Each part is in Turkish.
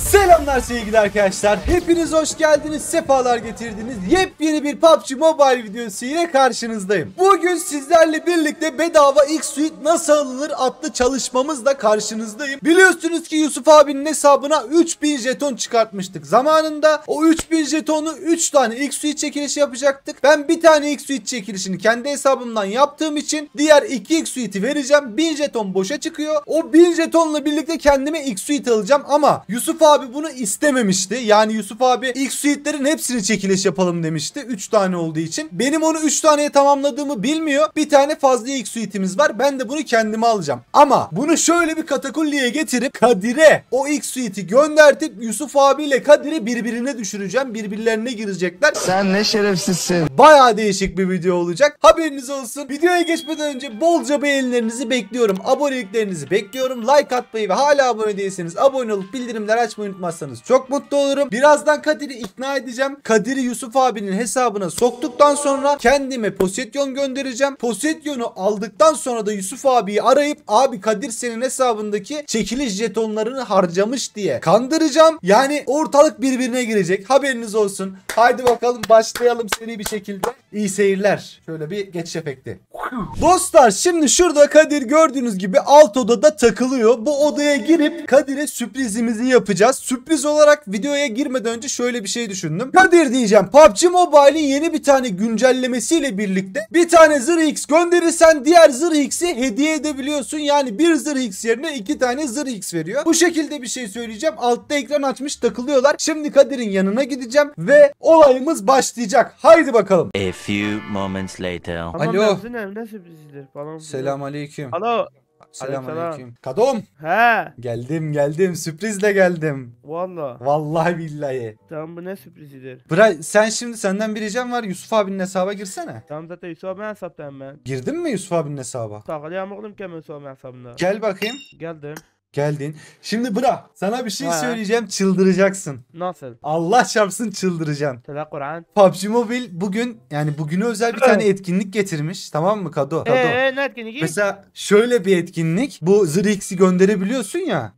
Selamlar sevgili arkadaşlar. Hepiniz hoş geldiniz, sefalar getirdiniz. Yepyeni bir PUBG Mobile videosu ile karşınızdayım. Bugün sizlerle birlikte bedava X-Suite nasıl alınır adlı çalışmamızla karşınızdayım. Biliyorsunuz ki Yusuf abinin hesabına 3000 jeton çıkartmıştık. Zamanında o 3000 jetonu 3 tane X-Suite çekilişi yapacaktık. Ben bir tane X-Suite çekilişini kendi hesabımdan yaptığım için diğer 2 X-Suite'i vereceğim. 1000 jeton boşa çıkıyor. O 1000 jetonla birlikte kendime X-Suite alacağım ama Yusuf abi bunu istememişti. Yani Yusuf abi X-Suite'lerin hepsini çekiliş yapalım demişti. 3 tane olduğu için. Benim onu 3 taneye tamamladığımı bilmiyor. Bir tane fazla X-Suite'imiz var. Ben de bunu kendime alacağım. Ama bunu şöyle bir katakulliye getirip Kadir'e o X-Suite'i göndertip Yusuf abiyle Kadir'i birbirine düşüreceğim. Birbirlerine girecekler. Sen ne şerefsizsin. Bayağı değişik bir video olacak. Haberiniz olsun. Videoya geçmeden önce bolca beğenilerinizi bekliyorum. Aboneliklerinizi bekliyorum. Like atmayı ve hala abone değilseniz abone olup bildirimler açmayı unutmazsanız çok mutlu olurum. Birazdan Kadir'i ikna edeceğim. Kadir'i Yusuf abinin hesabına soktuktan sonra kendime Posetyon göndereceğim. Posetyon'u aldıktan sonra da Yusuf abiyi arayıp abi Kadir senin hesabındaki çekiliş jetonlarını harcamış diye kandıracağım. Yani ortalık birbirine girecek. Haberiniz olsun. Haydi bakalım başlayalım seri bir şekilde. İyi seyirler. Şöyle bir geçiş efekti. Dostlar şimdi şurada Kadir gördüğünüz gibi alt odada takılıyor. Bu odaya girip Kadir'e sürprizimizi yapacağız. Sürpriz olarak videoya girmeden önce şöyle bir şey düşündüm. Kadir diyeceğim, PUBG Mobile'in yeni bir tane güncellemesiyle birlikte bir tane zırh X gönderirsen diğer zırh X'i hediye edebiliyorsun. Yani bir zırh X yerine 2 tane zırh X veriyor. Bu şekilde bir şey söyleyeceğim. Altta ekran açmış takılıyorlar. Şimdi Kadir'in yanına gideceğim ve olayımız başlayacak. Haydi bakalım. A few moments later. Alo. Ne sürprizidir falan. Selamünaleyküm. Alo. Selamünaleyküm. Kadom. He. Geldim. Sürprizle geldim. Valla. Vallahi billahi. Tamam bu ne sürprizidir? Sen şimdi senden bir ricam var. Yusuf abinin hesaba girsene. Tamam zaten Yusuf abi hesaptayım ben. Girdin mi Yusuf abinin hesaba? Takılayım oğlum ki Yusuf abi hesabında. Gel bakayım. Geldim. Geldin. Şimdi bırak. Sana bir şey He. söyleyeceğim. Çıldıracaksın. Nasıl? Allah çarpsın çıldıracaksın. Tela Kur'an. PUBG Mobile bugün yani bugüne özel bir tane etkinlik getirmiş. Tamam mı Kado? Ne etkinliği? Mesela şöyle bir etkinlik. Bu Zırh X'i gönderebiliyorsun ya.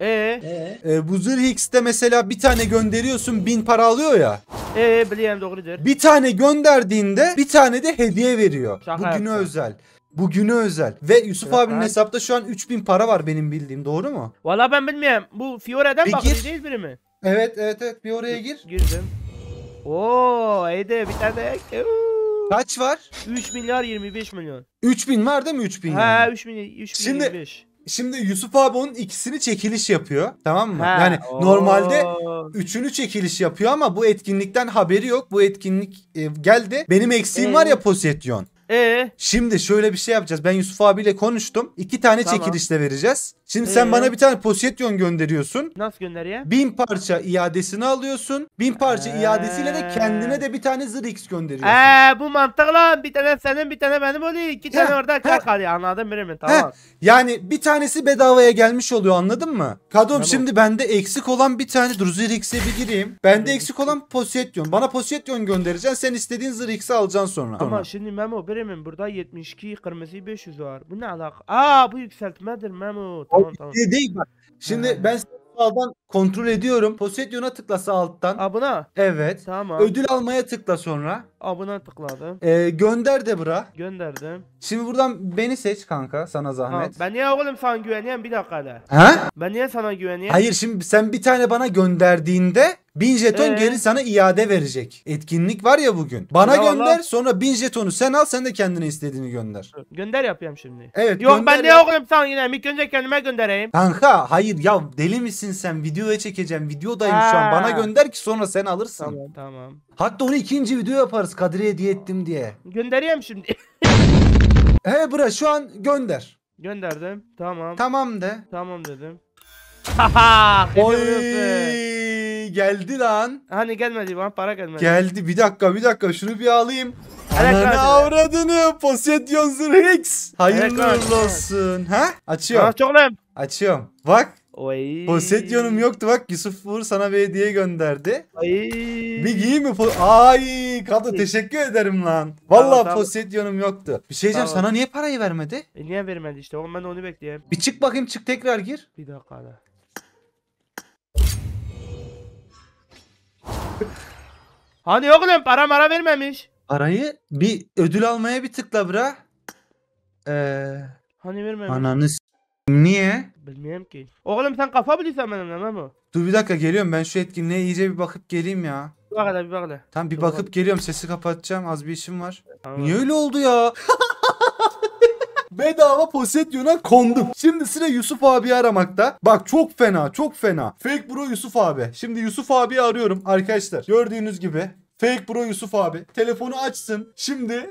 Bu Zırh X'te mesela bir tane gönderiyorsun 1000 para alıyor ya. Biliyorum doğrudur. Bir tane gönderdiğinde bir tane de hediye veriyor. Şaka Bugüne yapma. özel. Bugüne özel. Ve Yusuf Şaka. abinin hesapta şu an 3000 para var benim bildiğim. Doğru mu? Valla ben bilmiyorum. Bu Fiora'dan Bir bakıyor gir. değil biri mi? Evet. Bir oraya gir. Girdim. Oo, iyi de bir tane. Kaç var? 3 milyar 25 milyon. 3000 var değil mi? 3000 Ha yani. 3 milyar Şimdi- 25. Şimdi Yusuf abi onun ikisini çekiliş yapıyor. Tamam mı? Ha, Yani oo. normalde üçünü çekiliş yapıyor ama bu etkinlikten haberi yok. Bu etkinlik geldi. Benim eksiğim var ya Posetyon. Şimdi şöyle bir şey yapacağız. Ben Yusuf abiyle konuştum. 2 tane Tamam. çekilişle vereceğiz. Şimdi sen bana bir tane Posetyon gönderiyorsun. Nasıl gönderiyor? 1000 parça iadesini alıyorsun. 1000 parça iadesiyle de kendine de bir tane zırh X gönderiyorsun. Bu mantıklı. Bir tane senin bir tane benim oluyor. 2 tane orada kar kalıyor. Anladın mı? Tamam. Yani bir tanesi bedavaya gelmiş oluyor, anladın mı? Kadom Tamam. şimdi bende eksik olan bir tane zırh X'e bir gireyim. Bende eksik olan Posetyon. Bana Posetyon göndereceksin. Sen istediğin zırh X'i alacaksın sonra. Ama şimdi Memo birimin burada 72 kırmızı 500 var. Bu ne alaka? Bu yükseltmedir Memo. Tamam. Değil bak. Şimdi Ha. ben sağdan kontrol ediyorum. Posetyon'a tıkla sağ alttan. Buna. Evet. Tamam. Ödül almaya tıkla sonra. Buna tıkladım. Gönder de bura. Gönderdim. Şimdi buradan beni seç kanka, sana Tamam. zahmet. Ben niye oğlum sana güveneyim bir dakika hele. Ha? Ben niye sana güveneyim? Hayır, şimdi sen bir tane bana gönderdiğinde 1000 jeton geri sana iade verecek. Etkinlik var ya bugün. Bana Ya gönder, Allah. sonra 1000 jetonu sen al, sen de kendine istediğini gönder. Gönder yapayım şimdi. Evet, Yok gönder ben niye ya. oğlum sana yine ilk önce kendime göndereyim. Kanka hayır ya, deli misin sen? Videoya çekeceğim. Videodayım şu an. Ha. Bana gönder ki sonra sen alırsın. Tamam. Hatta onu ikinci video yaparız Kadir'e hediye ettim diye. Göndereyim şimdi. He bura şu an gönder. Gönderdim. Tamam. Tamam de. Tamam dedim. Haha. Oy geldi lan. Hani gelmedi bana para gelmedi. Geldi, bir dakika şunu bir alayım. Evet, Ananı hadi. avradını Posetyon Zırh X. Hayırlı Evet, uğurlu hadi. olsun. Ha? Açıyorum. Çok lan. Açıyorum. Bak. Oy. Posetyon'um yoktu, bak Yusuf Uğur sana bir hediye gönderdi. Ay. Bir giyeyim mi? Ay Kadı teşekkür ederim lan. Vallahi Tamam. Posetyon'um yoktu. Bir şey diyeceğim, Tamam. sana niye parayı vermedi? Niye vermedi işte oğlum ben de onu bekleyeyim. Bir çık bakayım, çık tekrar gir. Bir dakika da. Hani oğlum para mara vermemiş. Parayı bir ödül almaya bir tıkla bra. Hani vermemiş. Ananı niye? Bilmiyorum ki. Oğlum sen kafa biliyorsan benimle Memo. Dur bir dakika geliyorum, ben şu etkinliğe iyice bir bakıp geleyim ya. Bir bak hele bir bak hele. Tamam bir Dur bakıp geliyorum, sesi kapatacağım, az bir işim var. Tamam. Niye öyle oldu ya? Bedava Poseidon'a kondum. Şimdi sıra Yusuf abi aramakta. Bak çok fena, çok fena. Fake Bro Yusuf abi. Şimdi Yusuf abi arıyorum arkadaşlar. Gördüğünüz gibi Fake Bro Yusuf abi. Telefonu açsın. Şimdi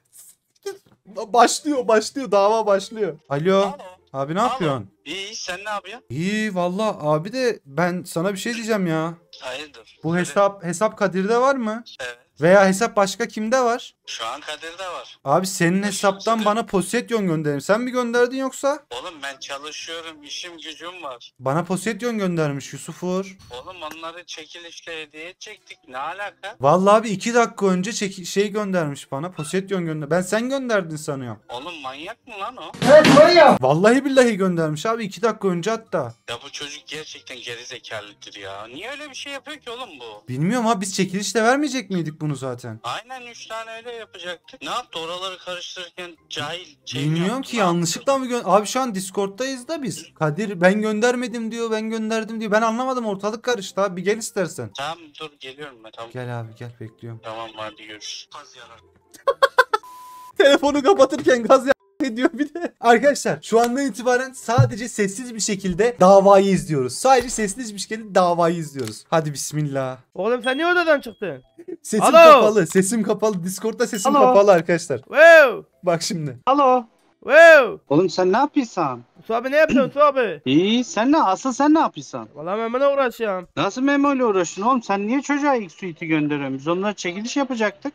başlıyor dava başlıyor. Alo. Abi ne yapıyorsun? İyi, sen ne yapıyorsun? İyi valla abi, de ben sana bir şey diyeceğim ya. Hayırdır? Bu Söyle. hesap Kadir'de var mı? Evet. Veya hesap başka kimde var? Şu an Kadir'de var. Abi senin hesaptan bana Poseidon gönderin. Sen mi gönderdin yoksa? Oğlum ben çalışıyorum, işim gücüm var. Bana Poseidon göndermiş Yusuf Uğur. Oğlum onları çekilişle hediye edecektik. Ne alaka? Vallahi abi 2 dakika önce şey göndermiş bana. Poseidon gönder. Ben sen gönderdin sanıyorum. Oğlum manyak mı lan o? Vallahi billahi göndermiş abi 2 dakika önce hatta. Ya bu çocuk gerçekten gerizekalıdır ya. Niye öyle bir şey yapıyor ki oğlum bu? Bilmiyorum abi, biz çekilişle vermeyecek miydik bunu zaten? Aynen 3 tane öyle yapacaktık. Ne yaptı oraları karıştırırken cahil şey mi Bilmiyorum yaptı, ki, ne yaptı? yanlışlıkla mı Abi şu an Discord'dayız da biz. Kadir ben göndermedim diyor, ben gönderdim diyor. Ben anlamadım, ortalık karıştı abi, bir gel istersen. Tamam dur geliyorum ben tamam. Gel abi gel, bekliyorum. Tamam hadi görüşürüz. Hadi yarar. Telefonu kapatırken gaz ediyor bir de. Arkadaşlar şu andan itibaren sadece sessiz bir şekilde davayı izliyoruz. Sadece sessiz bir şekilde davayı izliyoruz. Hadi bismillah. Oğlum sen niye odadan çıktın? Sesim Alo. kapalı. Sesim kapalı. Discord'da sesim Alo. kapalı arkadaşlar. Wow. Bak şimdi. Alo. Wow. Oğlum sen ne yapıyorsun? Su abi ne yapıyorsun Su abi? İyi sen ne? Asıl sen ne yapıyorsun? Valla ben bana uğraşıyorum. Nasıl Memo ile uğraştın oğlum? Sen niye çocuğa ilk suite'i gönderiyorsun? Biz onlara çekiliş yapacaktık.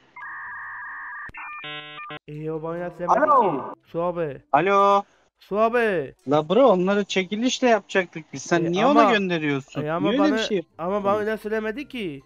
İyi o bana söylemedi Alo. ki. Su abi. Alo. Su abi. La bro onları çekilişle yapacaktık biz. Sen niye ama- ona gönderiyorsun? Ama niye öyle bana, bir şey? ama bana öyle söylemedi ki.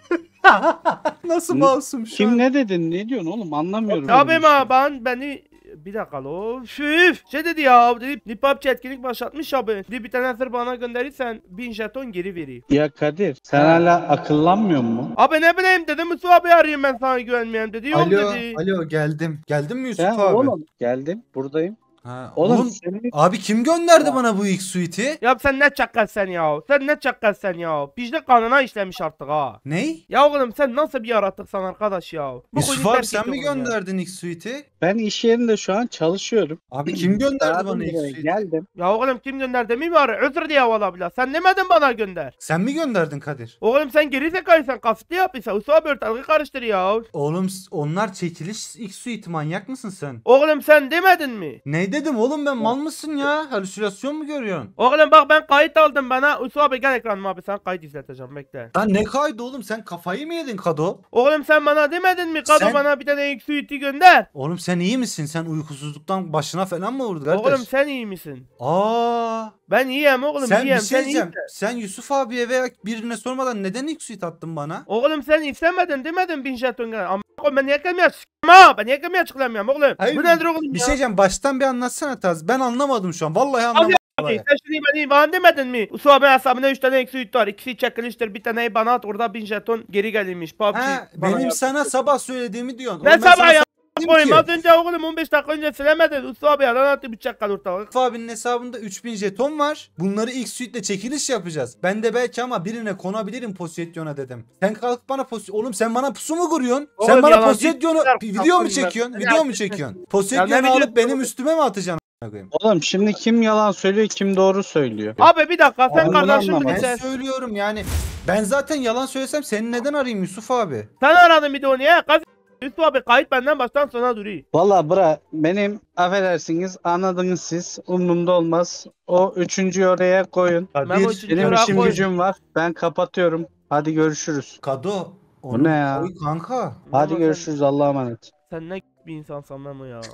Nasıl Hı? masum şu Kim an? ne dedin? Ne diyorsun oğlum? Anlamıyorum. Abi öyle bir şey. ma beni bir dakika lo. Şüf. Şey dedi ya. Dedi PUBG etkinlik başlatmış abi. Dedi bir tane sır bana gönderirsen 1000 jeton geri vereyim. Ya Kadir sen hala akıllanmıyor musun? Abi ne bileyim dedim Su abi arayayım ben sana güvenmiyorum dedi. Yok Alo, dedi. alo geldim. Geldin mi Yusuf Sen abi? oğlum geldim buradayım. Ha, Oğlum, oğlum, senin abi kim gönderdi bana bu ilk suite'i? Ya sen ne çakal sen ya. Sen ne çakal sen ya. Pijli kanına işlemiş artık ha. Ney? Ya oğlum sen nasıl bir yaratıksan arkadaş ya. Bu Yusuf kuyunu abi terk sen et mi oğlum ya. gönderdin ilk suite'i? ben iş yerinde şu an çalışıyorum. Abi kim gönderdi Çağırdım bana ilk buraya, suite'i? geldim. Ya oğlum kim gönderdi mi var? Özür diye valla bila. Sen demedin bana gönder. Sen mi gönderdin Kadir? Oğlum sen geri zekalıysan kasıtlı yapıyorsan. Usta ortalığı karıştır ya. Oğlum onlar çekiliş ilk suite'i, manyak mısın sen? Oğlum sen demedin mi? Ne dedim oğlum, ben mal mısın ya? Halüsinasyon mu görüyorsun? Oğlum bak ben kayıt aldım bana. Usta abi gel ekranıma abi sen kayıt izleteceğim bekle. Lan ne kaydı oğlum, sen kafayı mı yedin Kado? Oğlum sen bana demedin mi? Kado Sen- bana bir tane ilk suiti gönder. Oğlum sen iyi misin? Sen uykusuzluktan başına falan mı vurdu kardeş? Oğlum sen iyi misin? Aa, Ben iyiyim oğlum sen iyiyim. bir şey Sen diyeceğim. iyisin. Sen Yusuf abiye veya birine sormadan neden ilk suite attın bana? Oğlum sen istemedin demedin 1000 jeton gel. Ama oğlum ben niye gelmiyorum? Ama ben niye gelmiyorum açıklamıyorum oğlum. Hayır, Bu nedir oğlum Bir ya? şey diyeceğim, baştan bir anlatsana Taz. Ben anlamadım şu an. Vallahi anlamadım. Abi, sen şimdi beni bana demedin mi? Usta abi hesabına 3 tane suit var. İkisi çekiliştir. Bir taneyi bana at. Orada 1000 jeton geri gelmiş. PUBG. Ha, bana benim yap. sana sabah söylediğimi diyorsun. Ne Oğlum ben sabah sana ya? söyledim Koyayım ki, az önce oğlum 15 dakika önce silemedin. Usta abi yalan attı bıçak kal ortalık. Yusuf abinin hesabında 3000 jeton var. Bunları ilk suite'le çekiliş yapacağız. Ben de belki ama birine konabilirim Poseidon'a dedim. Sen kalk bana Oğlum sen bana pusu mu kuruyorsun? Sen Oğlum bana yalancı Poseidon'u işler video mu yapıyorum çekiyorsun? ben. Video mu Ya, çekiyorsun? Ya Poseidon'u ne alıp videosu benim oğlum? üstüme mi atacaksın? a**ına koyayım? Oğlum şimdi kim yalan söylüyor kim doğru söylüyor. Abi bir dakika sen Ben bunu kardeşim anlamadım. bir Ben sen. söylüyorum yani. Ben zaten yalan söylesem seni neden arayayım Yusuf abi? Sen aradın bir de onu ya. Usta abi kayıt benden baştan sona duruyor. Valla bra benim affedersiniz anladınız siz umurumda olmaz. O üçüncüyü oraya koyun. Ben o Kadir, üçüncüyü Benim oraya işim koydum. gücüm var. Ben kapatıyorum. Hadi görüşürüz. Kado. Bu ne ya? Koy kanka. Hadi Memo, görüşürüz Allah'a emanet. Sen ne bir insansan Memo ya.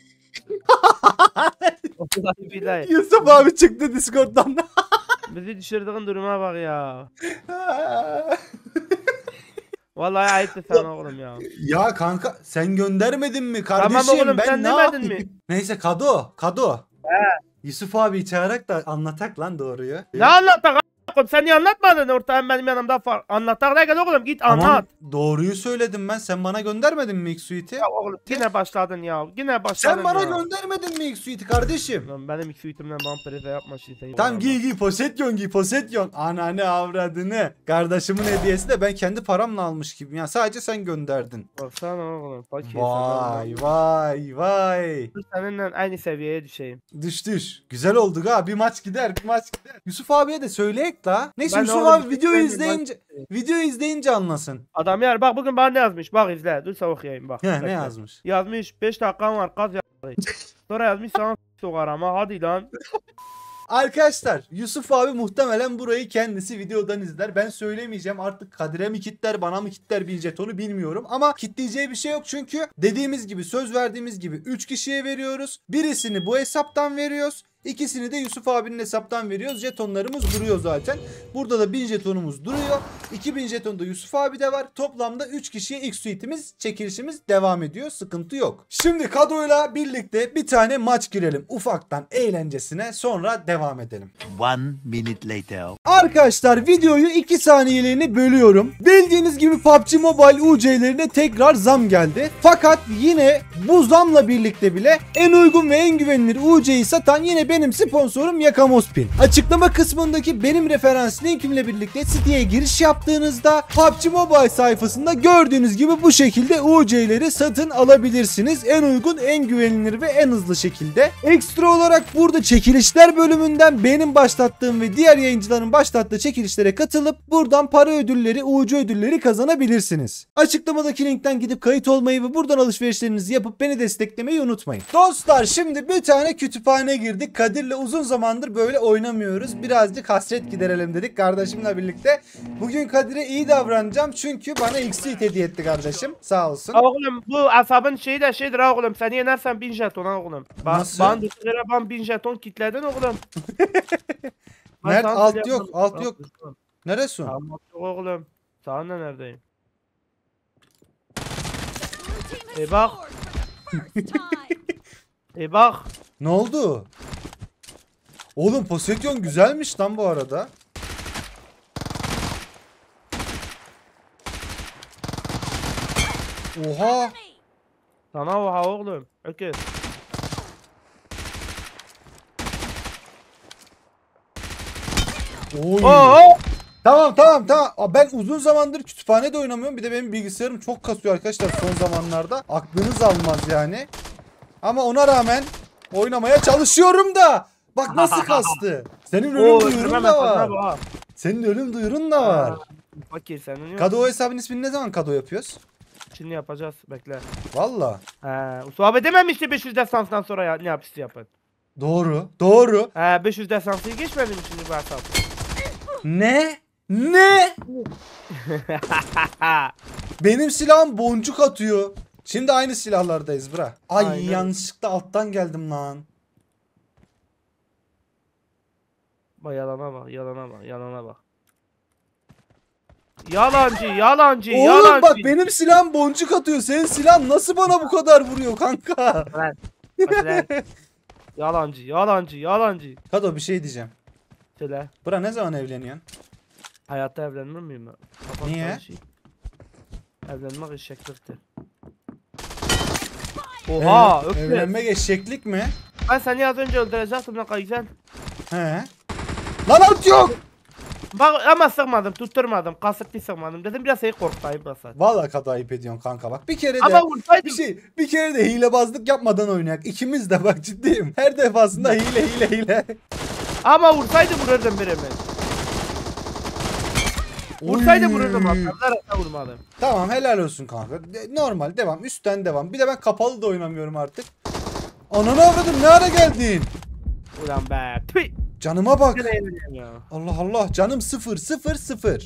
Vallahi billahi. Yusuf abi çıktı Discord'dan. Bizi düşürdüğün duruma bak ya. Vallahi ayıptı sana oğlum ya. Ya kanka sen göndermedin mi kardeşim? Tamam oğlum, ben sen ne demedin yapayım? mi? Neyse Kado. Yusuf abi çağırarak da anlatak lan doğruyu. Ne anlattın Oğlum sen niye anlatmadın ortağım benim yanımda anlatak ne kadar oğlum git anlat. Aman, doğruyu söyledim ben. Sen bana göndermedin mi X-Suite'i? Ya oğlum yine başladın ya. Yine başladın Sen bana ya. göndermedin mi X-Suite'i kardeşim? Lan benim X-Suite'imden bana preze yapma şimdi. Tamam giy Posetyon giy Posetyon. Ananı avradını. Kardeşimin hediyesi de ben kendi paramla almış gibi. Ya sadece sen gönderdin. Baksana oğlum. Fakir. Vay vay vay. Seninle aynı seviyeye düşeyim. Düş. Güzel oldu ha. Bir maç gider bir maç gider. Yusuf abiye de söyleyek la. Neyse Ben Yusuf oğlum abi bir videoyu şey izleyince anlasın. Adam yer bak bugün bana ne yazmış bak izle dur okuyayım bak. He, ne Bekle. yazmış? Yazmış 5 dakikam var kaz Sonra yazmış sana sokar ama hadi lan. Arkadaşlar Yusuf abi muhtemelen burayı kendisi videodan izler. Ben söylemeyeceğim artık Kadir'e mi kitler bana mı kitler bir jetonu bilmiyorum. Ama kitleyeceği bir şey yok çünkü dediğimiz gibi söz verdiğimiz gibi 3 kişiye veriyoruz. Birisini bu hesaptan veriyoruz. İkisini de Yusuf abinin hesaptan veriyoruz. Jetonlarımız duruyor zaten. Burada da 1000 jetonumuz duruyor. 2000 jeton da Yusuf abi de var. Toplamda 3 kişiye X-Suite'imiz çekilişimiz devam ediyor. Sıkıntı yok. Şimdi Kado'yla birlikte bir tane maç girelim. Ufaktan eğlencesine sonra devam edelim. 1 minute later. Arkadaşlar videoyu 2 saniyeliğine bölüyorum. Bildiğiniz gibi PUBG Mobile UC'lerine tekrar zam geldi. Fakat yine bu zamla birlikte bile en uygun ve en güvenilir UC'yi satan yine benim sponsorum Yakamospin. Açıklama kısmındaki benim referans linkimle birlikte siteye giriş yaptığınızda PUBG Mobile sayfasında gördüğünüz gibi bu şekilde UC'leri satın alabilirsiniz. En uygun, en güvenilir ve en hızlı şekilde. Ekstra olarak burada çekilişler bölümünden benim başlattığım ve diğer yayıncıların başlattığı çekilişlere katılıp buradan para ödülleri, UC ödülleri kazanabilirsiniz. Açıklamadaki linkten gidip kayıt olmayı ve buradan alışverişlerinizi yapıp beni desteklemeyi unutmayın. Dostlar şimdi bir tane kütüphane girdik. Kadir'le uzun zamandır böyle oynamıyoruz. Birazcık hasret giderelim dedik kardeşimle birlikte. Bugün Kadir'e iyi davranacağım çünkü bana X-Suite hediye etti kardeşim. Sağ olsun. Oğlum bu asabın şeyi de şeydir ha oğlum. Sen yenersen 1000 jeton ha oğlum. Nasıl? Bana dışarı ben 1000 jeton kitledin oğlum. Nerede? Ben Alt sana yok, alt yok. Neresi? Tamam oğlum. Sana ne neredeyim? Bak. Bak. Ne oldu? Oğlum Poseidon güzelmiş lan bu arada. Oha. Sana oha oğlum. Öküz. Oy. Oo. Tamam. Aa, ben uzun zamandır kütüphanede oynamıyorum. Bir de benim bilgisayarım çok kasıyor arkadaşlar son zamanlarda. Aklınız almaz yani. Ama ona rağmen oynamaya çalışıyorum da. Bak nasıl kastı. Senin ölüm duyurun da var. Senin ölüm duyurun da var. Fakir senin yok. Kado hesabın ismini ne zaman Kado yapıyoruz? Şimdi yapacağız bekle. Valla. Usuabe dememişti 500 desanstan sonra ya, ne yapısı yapın. Doğru. 500 desansı geçmedim şimdi bu hesap. Ne? Benim silahım boncuk atıyor. Şimdi aynı silahlardayız bra. Ay Aynen. yanlışlıkla alttan geldim lan. Bak yalana bak. Yalancı. Oğlum bak benim silahım boncuk atıyor. Senin silahın nasıl bana bu kadar vuruyor kanka? Yalancı. Kado bir şey diyeceğim. Söyle. Bra ne zaman evleniyorsun? Hayatta evlenir miyim ben? Kafam Niye? karışık. Evlenmek eşekliktir. Oha öpme. Evlenmek eşeklik mi? Ben seni az önce öldürecektim lan kayıcan. He. Lan alt yok. Bak ama sıkmadım, tutturmadım, kasıtlı sıkmadım. Dedim biraz seni korkutayım basar. Vallahi Kado ayıp ediyorsun kanka bak. Bir kere de Ama vursaydım. bir kere de hilebazlık yapmadan oynayak. İkimiz de bak ciddiyim. Her defasında hile. Ama vursaydı vururdum birimi. Vursaydı vururdum hatta vurmadım. Tamam helal olsun kanka. Normal devam. Üstten devam. Bir de ben kapalı da oynamıyorum artık. Ananı avradım ne ara geldin? Ulan be. Tüy. Canıma bak. Ne eğleniyorum ya. Allah canım 0.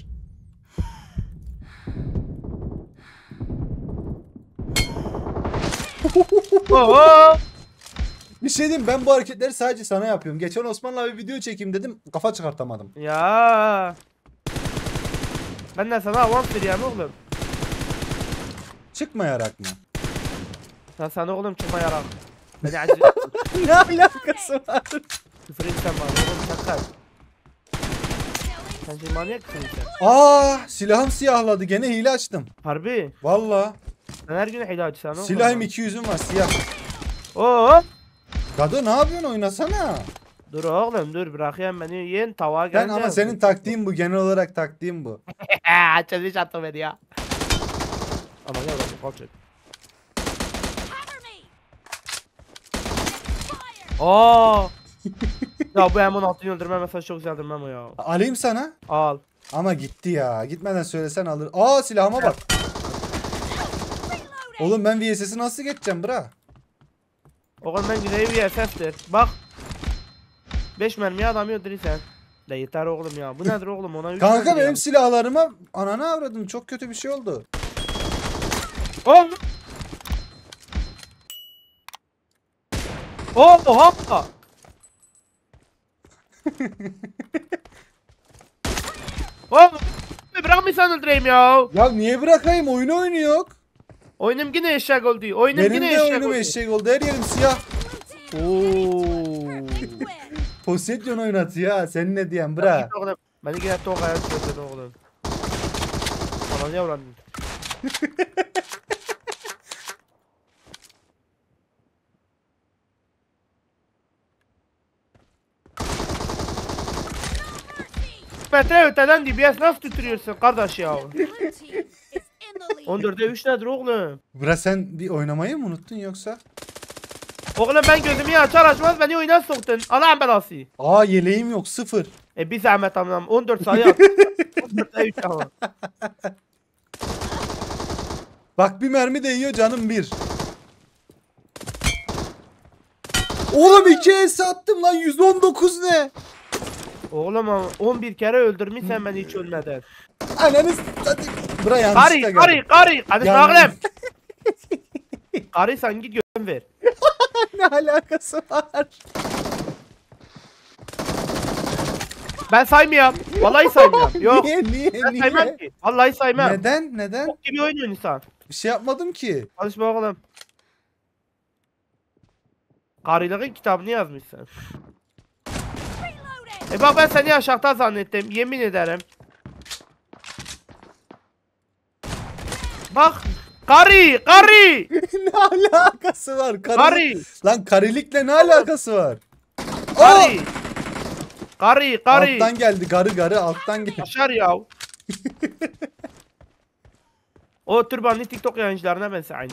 Oho. Bir şey diyeyim ben bu hareketleri sadece sana yapıyorum. Geçen Osman'la bir video çekeyim dedim kafa çıkartamadım. Ya. Ben de sana avans vereyim oğlum. Çıkmayarak mı? Sen sana oğlum çıkma yarak. Beni acı. Ne alakası var? Küfür etsen bana oğlum sakar. Sen şey manyak mısın sen? Aa, silahım siyahladı. Gene hile açtım. Harbi. Valla. Sen her gün hile açsan. Silahım 200'üm var siyah. Oo. Gado ne yapıyorsun, oynasana. Dur oğlum dur bırakayım beni yiyin tavuğa Ben gelince. ama senin taktiğin bu, genel olarak taktiğin bu. Çözmüş attı beni ya. Ama ya bak kaçın. Aa. Ya bu M16'yı öldürme mesajı çok güzeldir Memo ya. Alayım sana. Al. Ama gitti ya. Gitmeden söylesen alır. Aa, silahıma bak. Oğlum ben VSS'i nasıl geçeceğim bra? Oğlum ben güzeyi bir SF'tir. Bak. 5 mermiye adamı öldürürsen. De yeter oğlum ya. Bu nedir oğlum, ona 3 Kanka benim silahlarıma ananı avradım. Çok kötü bir şey oldu. Oh! Oh! Oha! Oh! Bırak bir sen öldüreyim ya. Ya niye bırakayım? Oyunu oynuyor. Oyunum yine eşek oldu. Oyunum Benim yine de eşek oyunum oldu. eşek oldu. Her yerim siyah. Oo. Poseidon oynatıyor ha. Sen ne diyen bra? Oğlum, beni yine tok ayak götürdü oğlum. Bana ne uğradın? Metre öteden DBS nasıl tutuyorsun kardeş ya? 14'e 3 nedir oğlum? Bra sen bir oynamayı mı unuttun yoksa? Oğlum ben gözümü açar açmaz beni oyuna soktun. Allah'ın belası. Aa, yeleğim yok, 0. Bir zahmet amınam 14 sayı at. 14'e 3 ama. Bak bir mermi değiyor, canım 1. Oğlum 2 es attım lan, 119 ne? Oğlum ama 11 kere öldürmüşsen beni hiç ölmeden. Ananı satayım. Bra yanlışlıkla Karı. Hadi Yanlış- oğlum. Karı sen git göm ver. Ne alakası var? Ben saymıyorum. Vallahi saymıyorum. Yok. Niye Ben saymam ki. Vallahi saymam. Neden? Bok gibi oynuyor insan. Bir şey yapmadım ki. Konuşma oğlum. Karılığın kitabını yazmışsın. Bak ben seni aşağıda zannettim. Yemin ederim. Bak. Karı. Ne alakası var? Karı. Lan karilikle ne alakası var? Karı. Karı. Alttan geldi, garı alttan geldi. Yaşar ya. O türbanlı TikTok yayıncılarına bense aynı.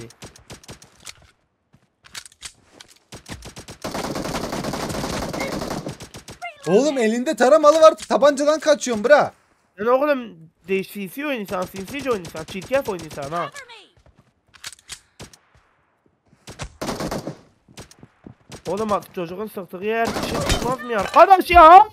Oğlum elinde taramalı var, tabancadan kaçıyorsun bra. Sen oğlum sinsi oynuyorsan, sinsice oynuyorsan, çirkef oynuyorsan ha. Oğlum artık çocuğun sıktığı yer bir şey çıkmaz mı ya? Arkadaş ya!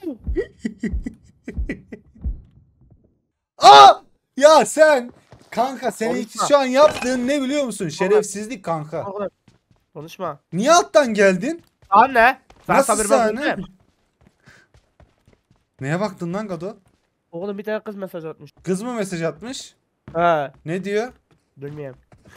Aa! Ya sen kanka, senin Konuşma. şu an yaptığın ne biliyor musun? Şerefsizlik kanka. Oğlum, konuşma. Niye alttan geldin? Anne! Sen Nasıl sabır sahne? bakın. Neye baktın lan Gado? Oğlum bir tane kız mesaj atmış. Kız mı mesaj atmış? He. Ne diyor? Bilmiyorum.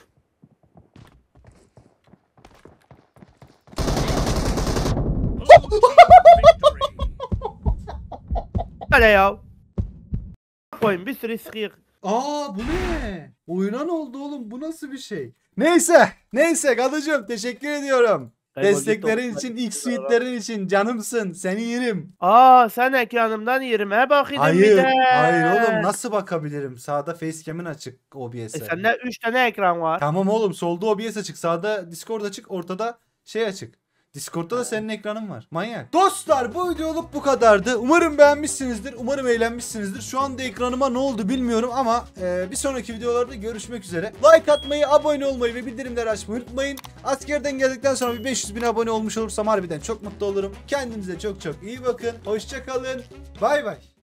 Hadi ya. Koyun bir sürü sıkıyık. Aa, bu ne? Oyuna ne oldu oğlum? Bu nasıl bir şey? Neyse Gado'cum, teşekkür ediyorum. Desteklerin için, ilk suite'lerin için canımsın. Seni yerim. Aa sen ekranımdan yerim. He bakayım bir de. Hayır oğlum, nasıl bakabilirim? Sağda facecam'in açık OBS'e. Sende 3 tane ekran var. Tamam oğlum, solda OBS açık, sağda Discord açık, ortada şey açık. Discord'da da senin ekranın var. Manyak. Dostlar, bu videoluk bu kadardı. Umarım beğenmişsinizdir. Umarım eğlenmişsinizdir. Şu anda ekranıma ne oldu bilmiyorum ama bir sonraki videolarda görüşmek üzere. Like atmayı, abone olmayı ve bildirimleri açmayı unutmayın. Askerden geldikten sonra bir 500.000 abone olmuş olursam harbiden çok mutlu olurum. Kendinize çok iyi bakın. Hoşça kalın. Bay bay.